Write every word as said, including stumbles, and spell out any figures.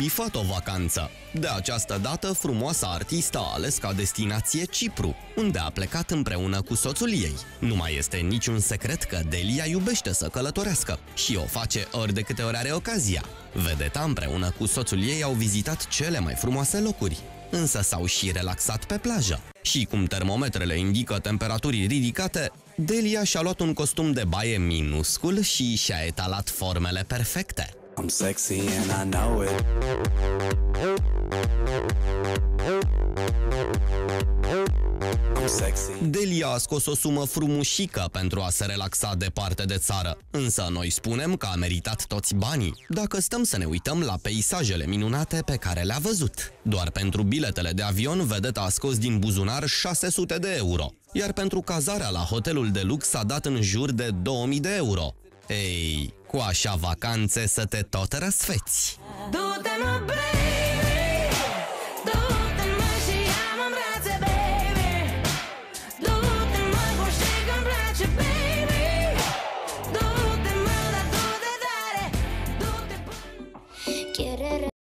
bifat o vacanță. De această dată, frumoasa artistă a ales ca destinație Cipru, unde a plecat împreună cu soțul ei. Nu mai este niciun secret că Delia iubește să călătorească și o face ori de câte ori are ocazia. Vedeta împreună cu soțul ei au vizitat cele mai frumoase locuri, însă s-au și relaxat pe plajă. Și cum termometrele indică temperaturi ridicate, Delia și-a luat un costum de baie minuscul și și-a etalat formele perfecte. I'm sexy and I know it. I'm sexy. Delia a scos o sumă frumușică pentru a se relaxa departe de țară, însă noi spunem că a meritat toți banii, dacă stăm să ne uităm la peisajele minunate pe care le-a văzut. Doar pentru biletele de avion, vedeta a scos din buzunar șase sute de euro, iar pentru cazarea la hotelul de lux a dat în jur de două mii de euro. Ei, cu așa vacanțe să te tot răsfeți! Du-te, mă, bre!